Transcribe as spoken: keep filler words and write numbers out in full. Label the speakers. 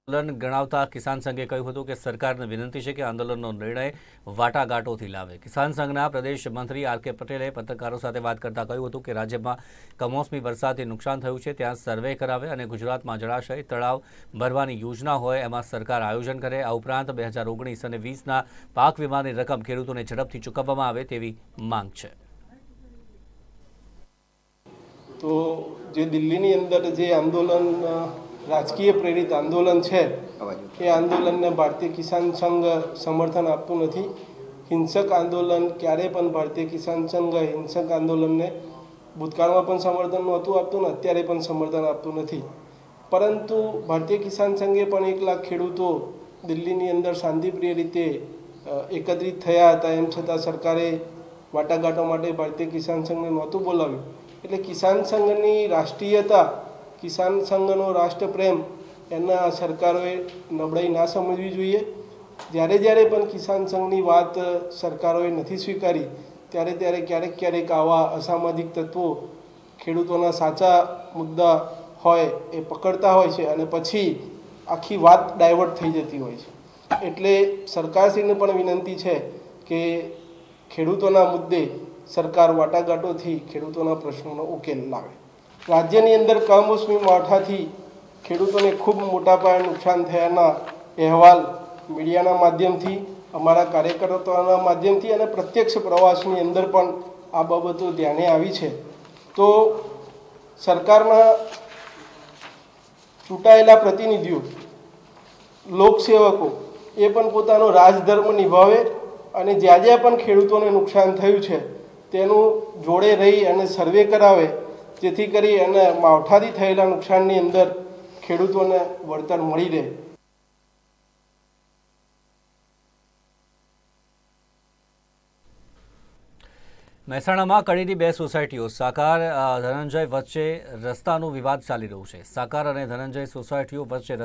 Speaker 1: આંદોલન ગણાવતા કિસાન સંઘે કહ્યું હતું કે સરકારને વિનંતી છે કે આંદોલનનો નિર્ણય વાટાઘાટોથી લાવે। કિસાન સંઘના પ્રદેશ મંત્રી આર કે પટેલે પત્રકારો સાથે વાત કરતા કહ્યું હતું કે રાજ્યમાં કમોસમી વરસાદથી નુકસાન થયું છે, ત્યાં સર્વે કરાવે અને ગુજરાતમાં જળાશય તળાવ ભરવાની યોજના હોય એમાં સરકાર આયોજન કરે। આ ઉપરાંત બે હજાર ઓગણીસ અને વીસના પાક વીમાની રકમ ખેડૂતોને ઝડપથી ચૂકવવામાં આવે તેવી માંગ છે।
Speaker 2: तो जे दिल्ली ની અંદર જે આંદોલન રાજકીય પ્રેરિત આંદોલન છે એ આંદોલનને ભારતીય કિસાન સંઘ સમર્થન આપતું નથી। હિંસક આંદોલન ક્યારે પણ ભારતીય કિસાન સંઘ હિંસક આંદોલનને ભૂતકાળમાં પણ સમર્થન નહોતું આપતું ને અત્યારે પણ સમર્થન આપતું નથી। પરંતુ ભારતીય કિસાન સંઘે પણ એક લાખ ખેડૂતો દિલ્હીની અંદર શાંતિપ્રિય રીતે એકત્રિત થયા હતા, એમ છતાં સરકારે વાટાઘાટો માટે ભારતીય કિસાન સંઘને નહોતું બોલાવ્યું। એટલે કિસાન સંઘની રાષ્ટ્રીયતા, કિસાન સંઘનો રાષ્ટ્રપ્રેમ એના સરકારોએ નબળાઈ ના સમજવી જોઈએ। જ્યારે જ્યારે પણ કિસાન સંઘની વાત સરકારોએ નથી સ્વીકારી ત્યારે ત્યારે ક્યારેક ક્યારેક આવા અસામાજિક તત્વો ખેડૂતોના સાચા મુદ્દા હોય એ પકડતા હોય છે અને પછી આખી વાત ડાયવર્ટ થઈ જતી હોય છે। એટલે સરકારશ્રીને પણ વિનંતી છે કે ખેડૂતોના મુદ્દે સરકાર વાટાઘાટોથી ખેડૂતોના પ્રશ્નોનો ઉકેલ લાવે। રાજ્યની અંદર કમોસમી માવઠાથી ખેડૂતોને ખૂબ મોટા પાયે નુકસાન થયાના અહેવાલ મીડિયાના માધ્યમથી, અમારા કાર્યકર્તાઓના માધ્યમથી અને પ્રત્યક્ષ પ્રવાસની અંદર પણ આ બાબતો ધ્યાને આવી છે। તો સરકારના ચૂંટાયેલા પ્રતિનિધિઓ, લોકસેવકો એ પણ પોતાનો રાજધર્મ નિભાવે અને જ્યાં જ્યાં પણ ખેડૂતોને નુકસાન થયું છે તેનું જોડે રહી અને સર્વે કરાવે, જેથી કરી અને માવઠાથી થયેલા નુકસાનની અંદર ખેડૂતોને વળતર મળી રહે।
Speaker 1: મહેસાણામાં કડીની બે સોસાયટીઓ સાકાર ધનંજય વચ્ચે રસ્તાનો વિવાદ ચાલી રહ્યો છે। સાકાર અને ધનંજય સોસાયટીઓ વચ્ચે